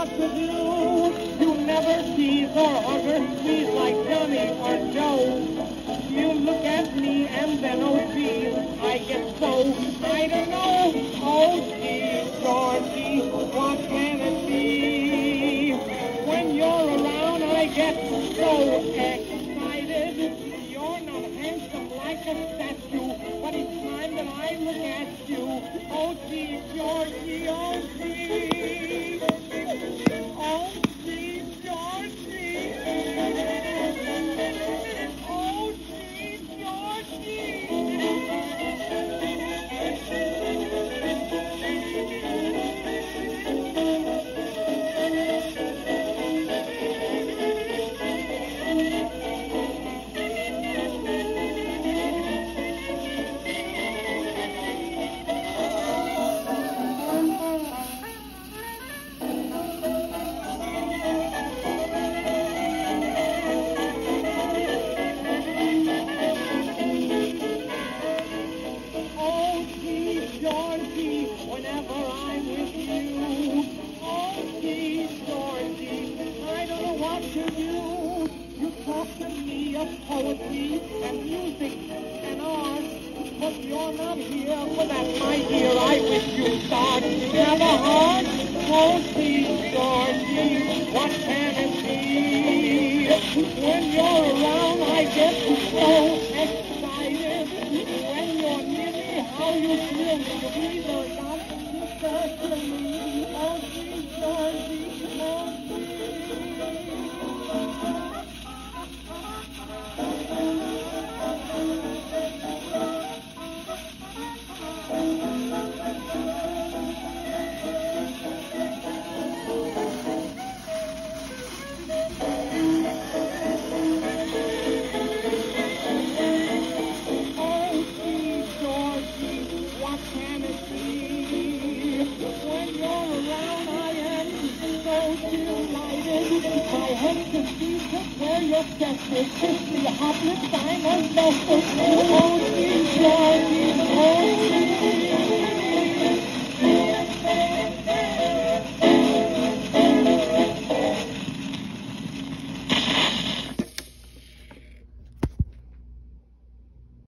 what to do. You never tease or hug or squeeze like Johnny or Joe. You look at me and then, oh gee, I get so, I don't know. Oh gee, Georgie, what can it be? When you're around, I get so excited. You're not handsome like a statue, but it's time that I look at you. Oh gee, Georgie, oh gee. Oh gee, Georgie. Oh gee, Georgie, whenever I'm with you. Oh, gee, Georgie, I don't know what to do. You talk to me of poetry and music and art, but you're not here for that, my dear. I wish you'd start. Have a heart. Oh, gee, Georgie, what can it be? When you're around, I get so excited. When you're near me, how you feel me, you breathe or not, you start to me. Oh, gee, Georgie, oh, I hope to see where your chest is. Kiss me, hot lips, I'm a special. Oh, gee, Georgie, oh,